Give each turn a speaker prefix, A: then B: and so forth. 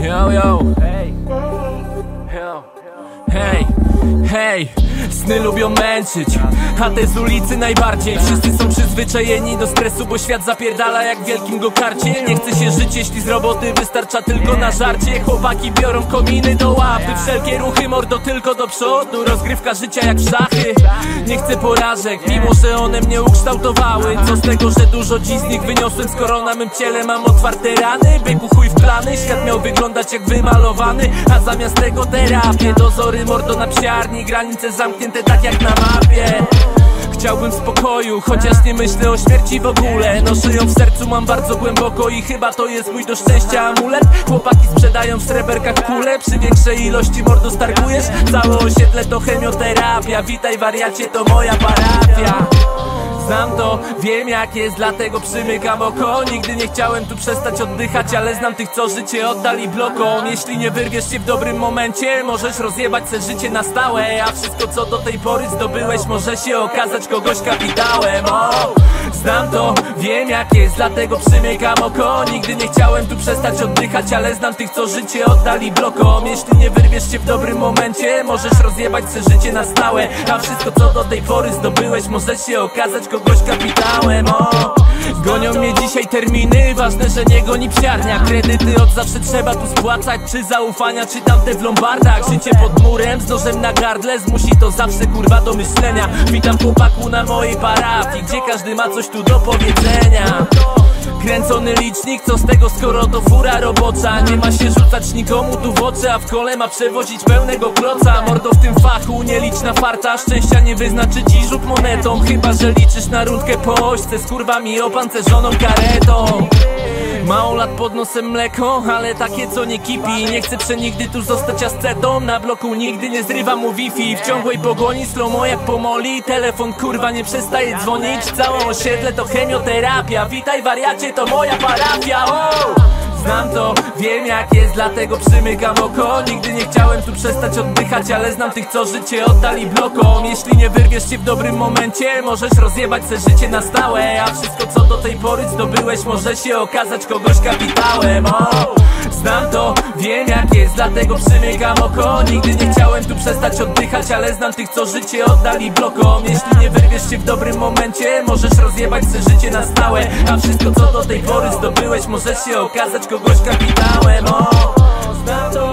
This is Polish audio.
A: Yo, yo. Hej. Yo. Hej, hej. Sny lubią męczyć, a te z ulicy najbardziej. Wszyscy są przyzwyczajeni do stresu, bo świat zapierdala jak w wielkim go-karcie. Nie chce się żyć, jeśli z roboty wystarcza tylko na żarcie. Chłopaki biorą kominy do łapy, wszelkie ruchy mordo tylko do przodu. Rozgrywka życia jak w szachy. Nie chcę porażek, mimo że one mnie ukształtowały. Co z tego, że dużo dziś z nich wyniosłem, skoro na mym ciele mam otwarte rany. Byku chuj w plany, świat miał wyglądać jak wymalowany, a zamiast tego terapię. Dozory mordo na psiarni, granice zamknięte tak jak na mapie. Chciałbym spokoju, chociaż nie myślę o śmierci w ogóle. Noszę ją w sercu, mam bardzo głęboko i chyba to jest mój do szczęścia amulet. Chłopaki sprzedają w sreberkach kule, przy większej ilości mordo stargujesz. Całe osiedle to chemioterapia, witaj wariacie, to moja parafia. Znam to, wiem jak jest, dlatego przymykam oko. Nigdy nie chciałem tu przestać oddychać, ale znam tych, co życie oddali blokom. Jeśli nie wyrwiesz się w dobrym momencie, możesz rozjebać se życie na stałe. A wszystko, co do tej pory zdobyłeś, może się okazać kogoś kapitałem. Znam to, wiem jak jest, dlatego przymykam oko. Nigdy nie chciałem tu przestać oddychać, ale znam tych, co życie oddali blokom. Jeśli nie wyrwiesz się w dobrym momencie, możesz rozjebać se życie na stałe. A wszystko, co do tej pory zdobyłeś, może się okazać kogoś kapitałem. Gonią mnie dzisiaj terminy, ważne, że nie goni psiarnia. Kredyty od zawsze trzeba tu spłacać, czy zaufania, czy tamte w lombardach. Życie pod murem, z nożem na gardle, zmusi to zawsze kurwa do myślenia. Witam chłopaku na mojej parafii, gdzie każdy ma coś tu do powiedzenia. Kręcony licznik, co z tego, skoro to fura robocza. Nie ma się rzucać nikomu tu w oczy, a w kole ma przewozić pełnego kloca. Mordo w tym fachu, nie licz na farta, szczęścia nie wyznaczy ci rzut monetą. Chyba że liczysz na rundkę po ośce z kurwami opancerzoną karetą. Mało lat pod nosem mleko, ale takie co nie kipi. Nie chcę przenigdy tu zostać ascetą, na bloku nigdy nie zrywa mu Wi-Fi. W ciągłej pogoni, slow-mo jak pomoli, telefon kurwa nie przestaje dzwonić. Całe osiedle to chemioterapia, witaj wariacie, to moja parafia. Znam to, wiem jak jest, dlatego przymykam oko. Nigdy nie chciałem tu przestać oddychać, ale znam tych, co życie oddali blokom. Jeśli nie wyrwiesz się w dobrym momencie, możesz rozjebać se życie na stałe. A wszystko, co do tej pory zdobyłeś, może się okazać kogoś kapitałem. Znam to, wiem jak jest, dlatego przymykam oko. Nigdy nie chciałem tu przestać oddychać, ale znam tych, co życie oddali blokom. Jeśli nie wyrwiesz się w dobrym momencie, możesz rozjebać se życie na stałe. A wszystko, co do tej pory zdobyłeś, może się okazać kogoś kapitałem. Znam to.